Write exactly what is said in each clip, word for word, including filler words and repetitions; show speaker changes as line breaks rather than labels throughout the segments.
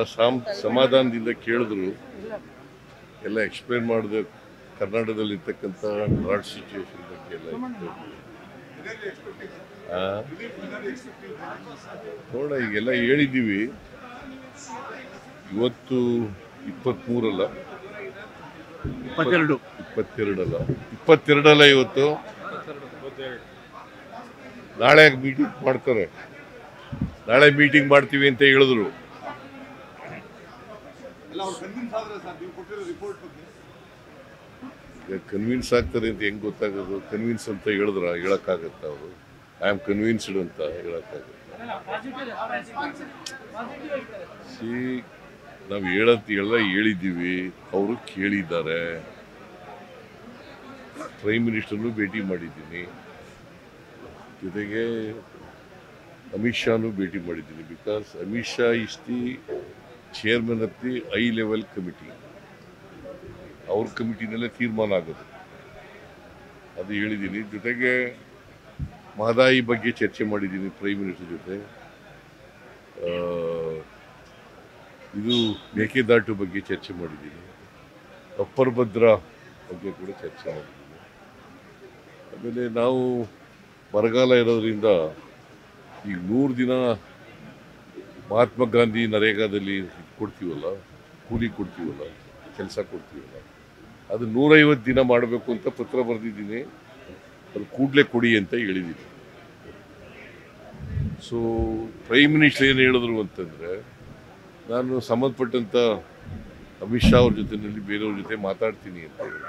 ಸಮಾಧಾನದಿಂದ ಕೇಳಿದ್ರು, ಎಲ್ಲ ಎಕ್ಸ್ಪ್ಲೇನ್ ಮಾಡಿದೆ. ಕರ್ನಾಟಕದಲ್ಲಿ ಇರ್ತಕ್ಕಂಥ ಡ್ರಾಟ್ ಸಿಚುವೇಶನ್ ಬಗ್ಗೆ ಎಲ್ಲ ನೋಡ, ಈಗೆಲ್ಲ ಹೇಳಿದ್ದೀವಿ. ಇವತ್ತು ಇಪ್ಪತ್ತ್ಮೂರಲ್ಲ,
ಇಪ್ಪತ್ತೆರಡು
ಇಪ್ಪತ್ತೆರಡಲ್ಲ ಇಪ್ಪತ್ತೆರಡಲ್ಲ ಇವತ್ತು. ನಾಳೆ ಮೀಟಿಂಗ್ ಮಾಡ್ತಾರೆ. ನಾಳೆ ಮೀಟಿಂಗ್ ಮಾಡ್ತೀವಿ ಅಂತ ಹೇಳಿದ್ರು. ಕನ್ವಿನ್ಸ್ ಆಗ್ತಾರೆ ಅಂತ ಹೆಂಗ್ ಗೊತ್ತಾಗೋದು? ಕನ್ವಿನ್ಸ್ ಅಂತ ಹೇಳಿದ್ರ ಹೇಳಕ್ಕಾಗತ್ತ? ಅವರು ಐ ಆಮ್ ಕನ್ವಿನ್ಸ್ಡ್ ಅಂತ ಹೇಳಕ್ಕಾಗತ್ತ? ಸಿ, ನಾವು ಹೇಳತ್ ಎಲ್ಲ ಹೇಳಿದ್ದೀವಿ, ಅವರು ಕೇಳಿದ್ದಾರೆ. ಪ್ರೈಮ್ ಮಿನಿಸ್ಟರ್ನು ಭೇಟಿ ಮಾಡಿದ್ದೀನಿ, ಜೊತೆಗೆ ಅಮಿತ್ ಶಾನು ಭೇಟಿ ಮಾಡಿದ್ದೀನಿ. Because Amit Shah is the chairman of the high level committee. ಅವ್ರ ಕಮಿಟಿನಲ್ಲೇ ತೀರ್ಮಾನ ಆಗೋದು, ಅದು ಹೇಳಿದ್ದೀನಿ. ಜೊತೆಗೆ ಮಹದಾಯಿ ಬಗ್ಗೆ ಚರ್ಚೆ ಮಾಡಿದ್ದೀನಿ ಪ್ರೈಮ್ ಮಿನಿಸ್ಟರ್ ಜೊತೆ. ಇದು ಮೇಕೆದಾಟು ಬಗ್ಗೆ ಚರ್ಚೆ ಮಾಡಿದ್ದೀನಿ. ಅಪ್ಪರ್ ಭದ್ರಾ ಬಗ್ಗೆ ಕೂಡ ಚರ್ಚೆ ಮಾಡಿದ್ದೀನಿ. ಆಮೇಲೆ ನಾವು ಬರಗಾಲ ಇರೋದ್ರಿಂದ ಈಗ ನೂರು ದಿನ ಮಹಾತ್ಮ ಗಾಂಧಿ ನರೇಗಾದಲ್ಲಿ ಕೊಡ್ತೀವಲ್ಲ, ಕೂಲಿ ಕೊಡ್ತೀವಲ್ಲ, ಕೆಲಸ ಕೊಡ್ತೀವಲ್ಲ, ಅದು ನೂರೈವತ್ತು ದಿನ ಮಾಡಬೇಕು ಅಂತ ಪತ್ರ ಬರೆದಿದ್ದೀನಿ. ಅದು ಕೂಡಲೇ ಕೊಡಿ ಅಂತ ಹೇಳಿದ್ದೀನಿ. ಸೊ ಪ್ರೈಮ್ ಮಿನಿಸ್ಟರ್ ಏನು ಹೇಳಿದ್ರು ಅಂತಂದರೆ, ನಾನು ಸಂಬಂಧಪಟ್ಟಂಥ ಅಮಿತ್ ಶಾ ಅವ್ರ ಜೊತೆಯಲ್ಲಿ ಬೇರೆಯವ್ರ ಜೊತೆ ಮಾತಾಡ್ತೀನಿ ಅಂತ ಹೇಳಿ.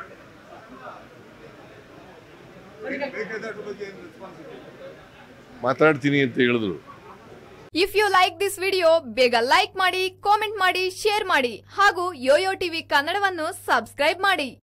ಮಾತಾಡ್ತೀನಿ ಅಂತ ಹೇಳಿದ್ರು.
If you like this video, ಬೇಗ ಲೈಕ್ ಮಾಡಿ, ಕಾಮೆಂಟ್ ಮಾಡಿ, ಶೇರ್ ಮಾಡಿ ಹಾಗೂ ಯೋಯೋ ಟಿವಿ ಕನ್ನಡವನ್ನು ಸಬ್ಸ್ಕ್ರೈಬ್ ಮಾಡಿ.